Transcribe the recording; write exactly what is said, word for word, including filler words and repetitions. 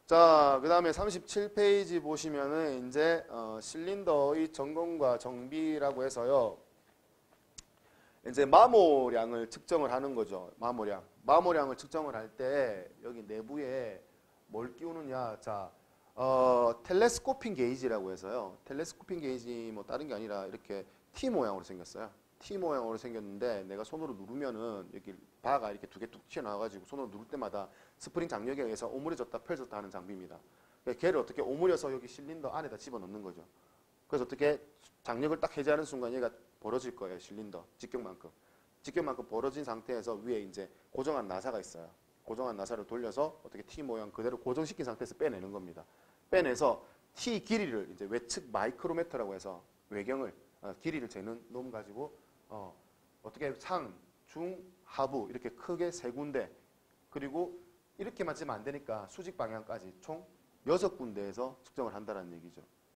자, 그 다음에 삼십칠 페이지 보시면은 이제 어, 실린더의 점검과 정비라고 해서요. 이제 마모량을 측정을 하는 거죠. 마모량. 마모량을 측정을 할 때 여기 내부에 뭘 끼우느냐. 자, 어, 텔레스코핑 게이지라고 해서요. 텔레스코핑 게이지 뭐 다른 게 아니라 이렇게 T 모양으로 생겼어요. T 모양으로 생겼는데 내가 손으로 누르면은 여기 바가 이렇게 두 개 뚝 튀어나와가지고 손으로 누를 때마다 스프링 장력에 의해서 오므려졌다 펼쳤다 하는 장비입니다. 걔를 어떻게 오므려서 여기 실린더 안에다 집어넣는 거죠. 그래서 어떻게 장력을 딱 해제하는 순간 얘가 벌어질 거예요. 실린더 직경만큼. 직경만큼 벌어진 상태에서 위에 이제 고정한 나사가 있어요. 고정한 나사를 돌려서 어떻게 T 모양 그대로 고정시킨 상태에서 빼내는 겁니다. 빼내서 T 길이를 이제 외측 마이크로미터라고 해서 외경을 어, 길이를 재는 놈 가지고 어, 어떻게 상, 중, 하부 이렇게 크게 세 군데 그리고 이렇게만 치면 안 되니까 수직 방향까지 총 여섯 군데에서 측정을 한다는 얘기죠.